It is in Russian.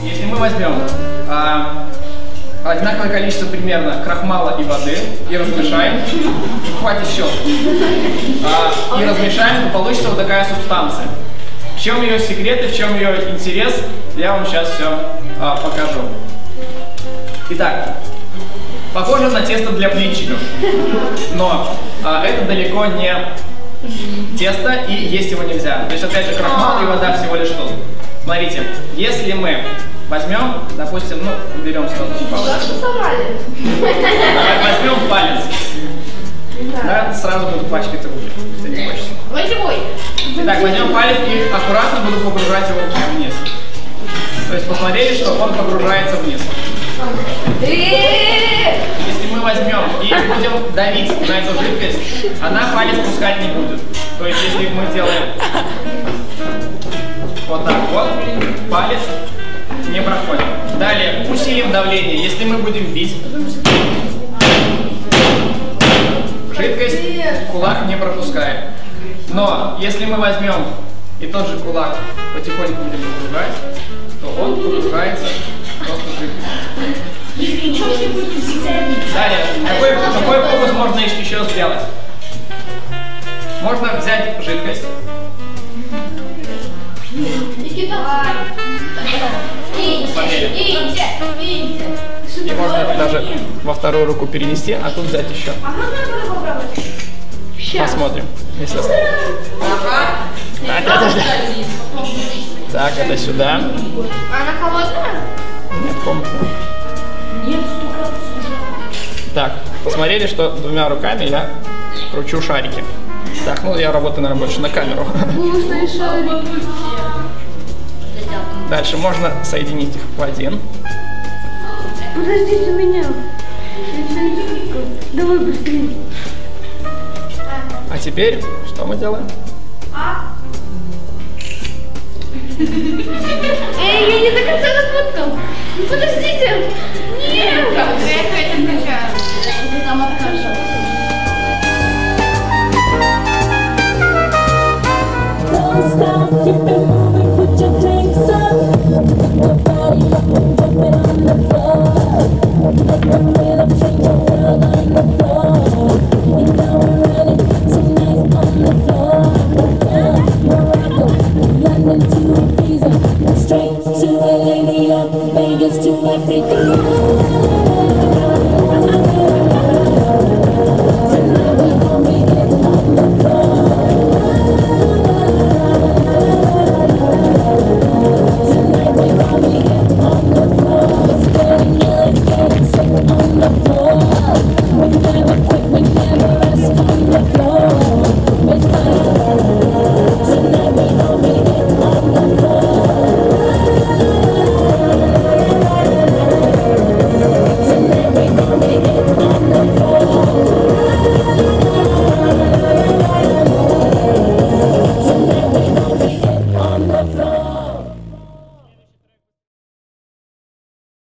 Если мы возьмем одинаковое количество примерно крахмала и воды и размешаем, хватит щелкать, и размешаем, то получится вот такая субстанция. В чем ее секрет и в чем ее интерес, я вам сейчас все покажу. Итак, похоже на тесто для блинчиков, но это далеко не тесто и есть его нельзя. То есть опять же крахмал и вода всего лишь тут. Смотрите, если мы возьмем, допустим, ну, берем сразу палец. Возьмем палец. Да, сразу буду пачкать руки, если не хочется. Итак, возьмем палец и аккуратно буду погружать его вниз. То есть посмотрели, что он погружается вниз. Если мы возьмем и будем давить на эту жидкость, она палец пускать не будет. То есть если мы делаем вот так вот, палец не проходит. Далее усилим давление. Если мы будем бить, жидкость кулак не пропускает. Но если мы возьмем и тот же кулак потихоньку будем погружать, то он погружается просто жидкость. Далее, какой фокус можно еще сделать? Можно взять жидкость. И можно даже во вторую руку перенести, а тут взять еще. Посмотрим. Если... Так, это сюда. Она холодная? Нет, комнатная. Нет, так, посмотрели, что двумя руками я кручу шарики. Так, ну я работаю, наверное, больше на камеру. Дальше можно соединить их в один. Подождите меня. Давай быстрее. А теперь что мы делаем? Эй, я не до конца нафоткал. Подождите. Нет. Я это включаю. Там откажу. Straight to LA, New York, Vegas to Africa.